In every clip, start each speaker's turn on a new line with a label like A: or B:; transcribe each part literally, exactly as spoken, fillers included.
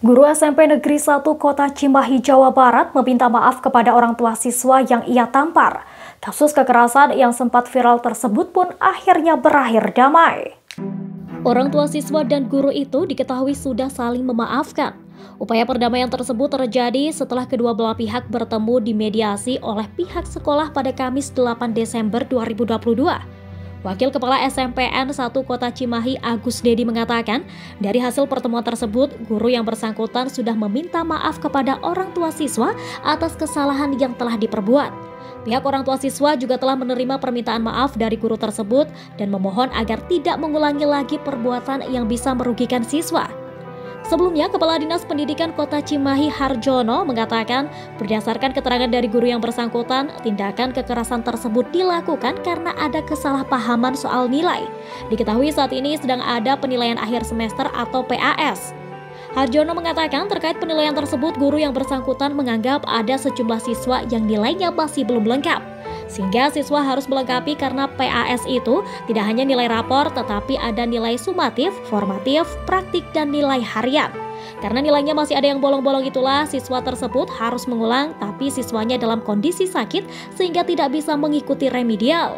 A: Guru S M P Negeri satu Kota Cimahi, Jawa Barat meminta maaf kepada orang tua siswa yang ia tampar. Kasus kekerasan yang sempat viral tersebut pun akhirnya berakhir damai. Orang tua siswa dan guru itu diketahui sudah saling memaafkan. Upaya perdamaian tersebut terjadi setelah kedua belah pihak bertemu dimediasi oleh pihak sekolah pada Kamis delapan Desember dua ribu dua puluh dua. Wakil Kepala S M P N satu Kota Cimahi Agus Dedi mengatakan, dari hasil pertemuan tersebut, guru yang bersangkutan sudah meminta maaf kepada orang tua siswa atas kesalahan yang telah diperbuat. Pihak orang tua siswa juga telah menerima permintaan maaf dari guru tersebut dan memohon agar tidak mengulangi lagi perbuatan yang bisa merugikan siswa. Sebelumnya, Kepala Dinas Pendidikan Kota Cimahi Harjono mengatakan, berdasarkan keterangan dari guru yang bersangkutan, tindakan kekerasan tersebut dilakukan karena ada kesalahpahaman soal nilai. Diketahui saat ini sedang ada penilaian akhir semester atau P A S. Harjono mengatakan terkait penilaian tersebut, guru yang bersangkutan menganggap ada sejumlah siswa yang nilainya masih belum lengkap. Sehingga siswa harus melengkapi karena P A S itu tidak hanya nilai rapor, tetapi ada nilai sumatif, formatif, praktik, dan nilai harian. Karena nilainya masih ada yang bolong-bolong itulah siswa tersebut harus mengulang, tapi siswanya dalam kondisi sakit sehingga tidak bisa mengikuti remedial.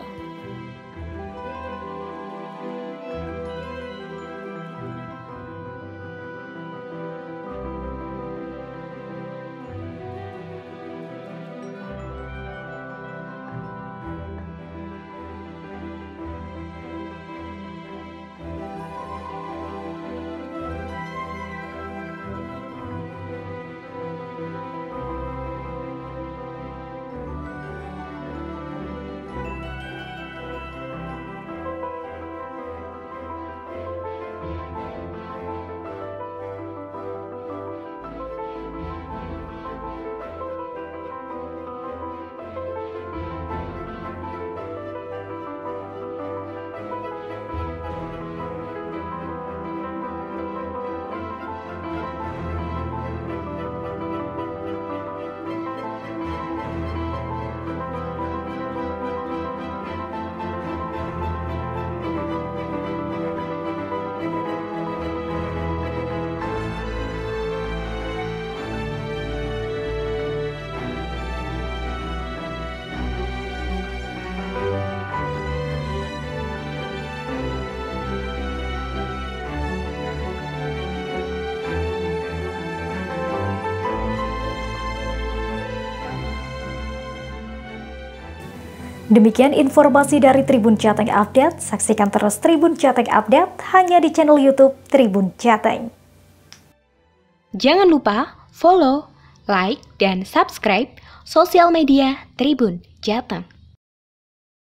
A: Demikian informasi dari Tribun Jateng Update. Saksikan terus Tribun Jateng Update hanya di channel YouTube Tribun Jateng.
B: Jangan lupa follow, like, dan subscribe sosial media Tribun Jateng.